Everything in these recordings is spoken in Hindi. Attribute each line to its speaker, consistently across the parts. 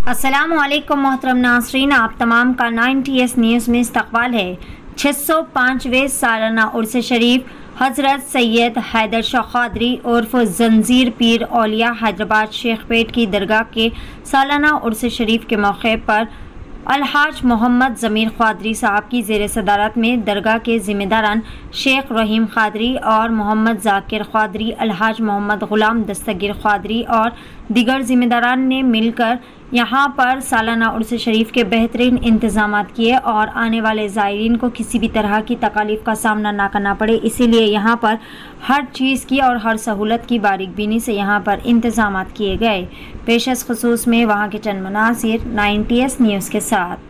Speaker 1: अस्सलामुअलैकुम मोहतरम नाज़रीन, आप तमाम का 9TS न्यूज़ में इस्तकबाल है। 605वें सालाना उर्स शरीफ हज़रत सैयद हैदर शाह क़ादरी उर्फ जंजीर पीर औलिया हैदराबाद शेखपेट की दरगाह के सालाना उर्स शरीफ के मौके पर अलहाज मोहम्मद ज़मीर क़ादरी साहब की ज़ेर सदारत में दरगाह के ज़िम्मेदारान शेख रहीम क़ादरी और मोहम्मद ज़ाकिर क़ादरी, अलहाज मोहम्मद ग़ुलाम दस्तगीर क़ादरी और दीगर ज़िम्मेदारान ने मिलकर यहाँ पर सालाना उर्स शरीफ के बेहतरीन इंतज़ामात किए और आने वाले ज़ायरीन को किसी भी तरह की तकालीफ का सामना ना करना पड़े, इसीलिए यहाँ पर हर चीज़ की और हर सहूलत की बारीक बीनी से यहाँ पर इंतज़ामात किए गए। पेशस खुसूस में वहाँ के चंद मनासिर 9TS न्यूज़ के साथ।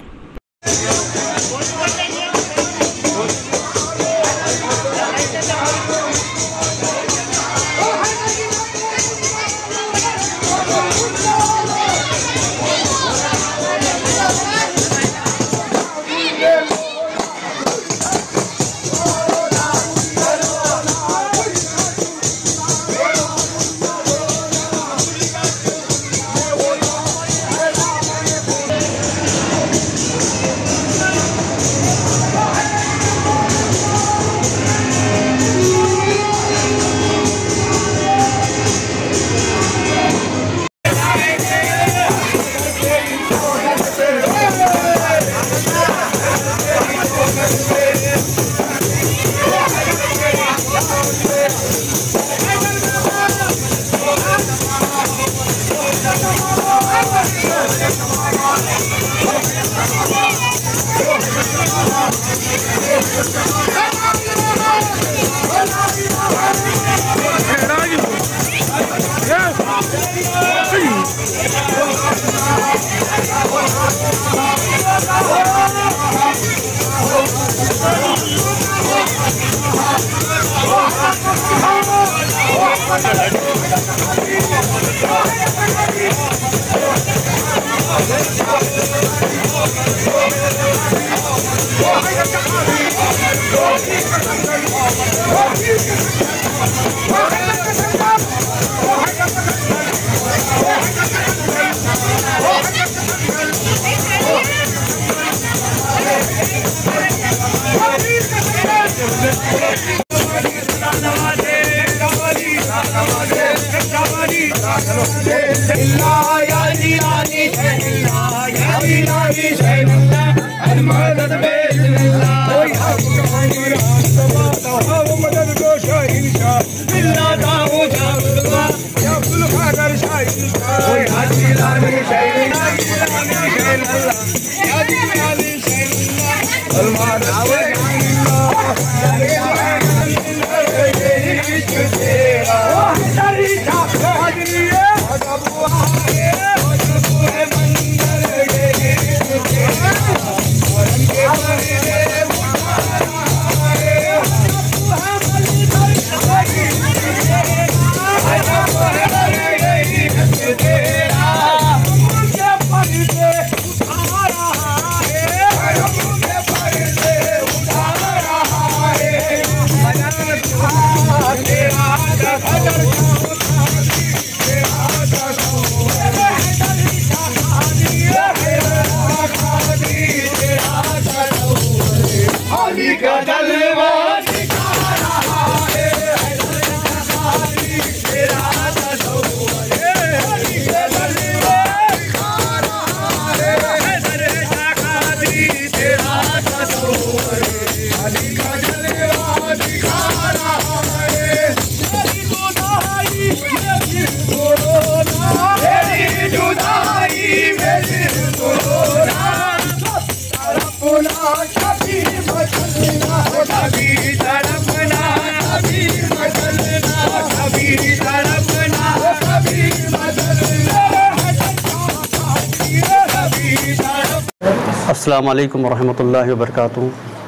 Speaker 2: अस्सलामु अलैकुम वरहमतुल्लाहि वबरकातुहू।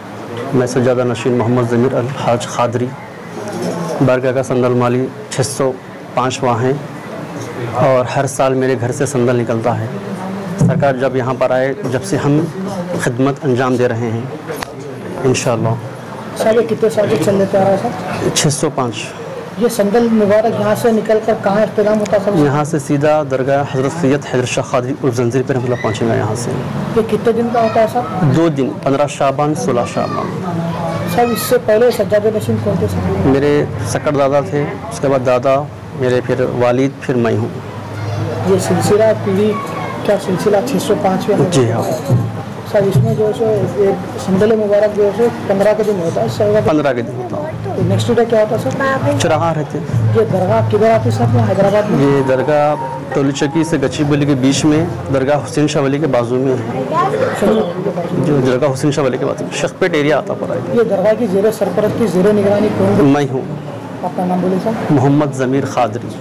Speaker 2: मैं सज्जादा नशीन मोहम्मद ज़मीर अलहाज क़ादरी बारगाह का संदल माली 605वां है और हर साल मेरे घर से संदल निकलता है। सरकार जब यहाँ पर आए, जब से हम खिदमत अंजाम दे रहे हैं इंशाअल्लाह।
Speaker 3: सर ये कितने साल से चलते आ रहा है सर?
Speaker 2: 605।
Speaker 3: ये संदल मुबारक यहाँ से निकल कर कहाँ इख्तिताम होता है?
Speaker 2: यहाँ से सीधा दरगाह हज़रत सैयद हैदर शाह क़ादरी और जंजीर पर हम लोग पहुँचेंगे यहाँ से।
Speaker 3: ये कितने दिन का होता है सर?
Speaker 2: 2 दिन, 15 शाबान 16 शाबान।
Speaker 3: सर इससे पहले सज्जाद नशीन कौन थे सर?
Speaker 2: मेरे सकड़ दादा थे, उसके बाद दादा मेरे, फिर वालिद, फिर मैं हूँ।
Speaker 3: ये सिलसिला पीढ़ी क्या सिलसिला 605वें?
Speaker 2: जी हाँ
Speaker 3: सर। इसमें जो है एक संदल मुबारक जो है 15 के दिन होता है सर?
Speaker 2: 15 के दिन होता है।
Speaker 3: तो नेक्स्ट डे क्या होता है सर?
Speaker 2: चराहा रहते।
Speaker 3: ये दरगाह किधर आती है सर हैदराबाद में?
Speaker 2: ये दरगाह टोली चक्की से गच्चीबौली के बीच में, दरगाह हुसैन शाह वली के बाजू में है। जो दरगाह हुसैन शाह वली के बाजू में शेखपेट एरिया आता पड़ा है।
Speaker 3: ये दरगाह की ज़ेरे सरपरस्ती ज़ेरे निगरानी कौन?
Speaker 2: मैं हूँ।
Speaker 3: आपका नाम बोले सर?
Speaker 2: मोहम्मद ज़मीर क़ादरी।